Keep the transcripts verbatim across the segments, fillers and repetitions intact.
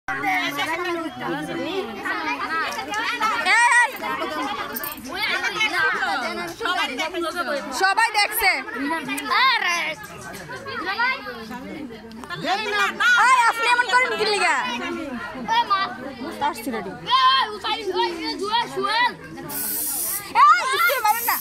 সবাই দেখছে আপনি এমন করেন কি লিগা না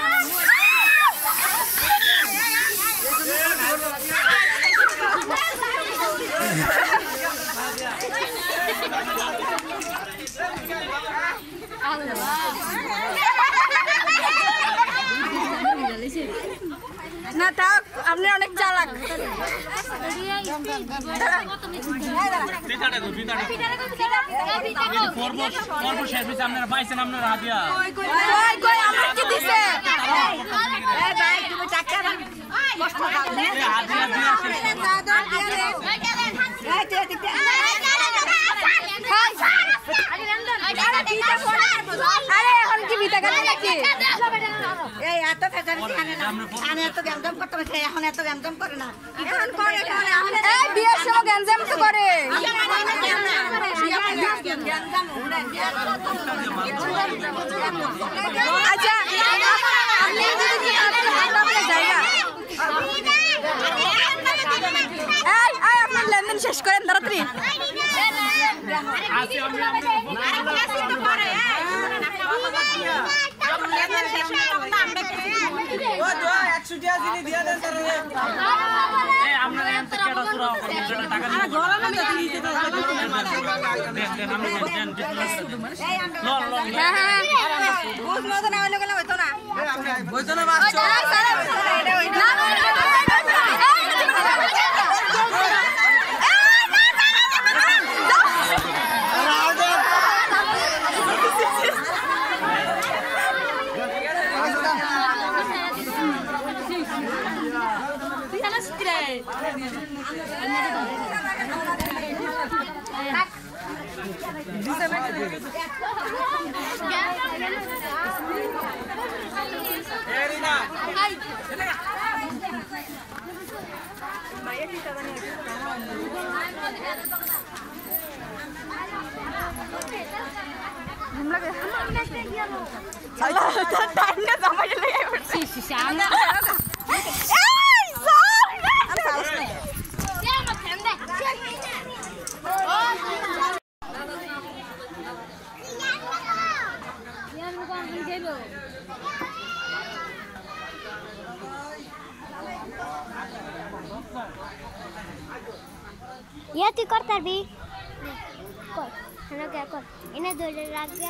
না থাক আপনি অনেক চালাক আরে এখন কি বিটা কাটে নাকি এই এত ফেজারি খানে না খানে এত গঞ্জাম করতে হবে এখন এত গঞ্জাম করে না এখন করে এই বিয়ের সময় গঞ্জাম তো করে আচ্ছা আপনি যদি আপনার জায়গা এই এই আপনার লেনদেন শেষ করেন তাড়াতাড়ি Ya tuh kor tadi, kor, anak ya kor, ini dua lagi.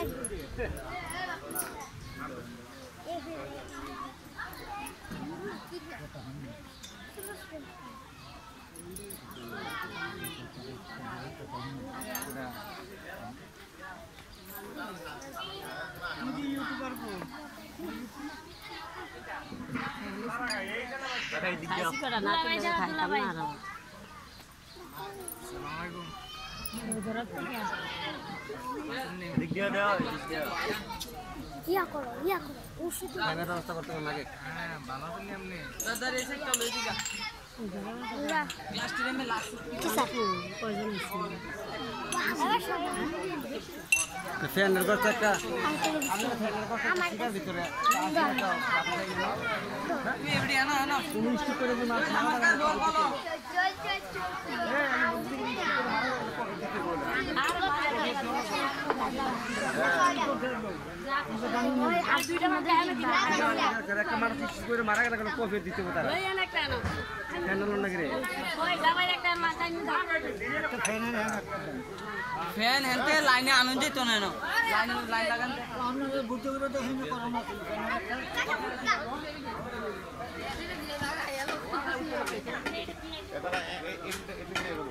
Iya koro, iya koro. Usut. Kamera rasa bertemu lagi. Ah, balas ini amne. Sadar ese একটা লই দিগা। পুরা প্লাস্টিকের মে লাস। কিসা? কয়জন আছে? ফ্যানের কথা একটা। আমরা ফ্যানের কথা কিটার ভিতরে। তুমি এবারে আনো আনো। তুমি স্টিক করে দিও না। মারা গেলে কফি দিতে তারা ফ্যান হেনতে লাইনে আনন্দ যেত না লাইন লাইন লাগান বুঝতে গেলে তো এটা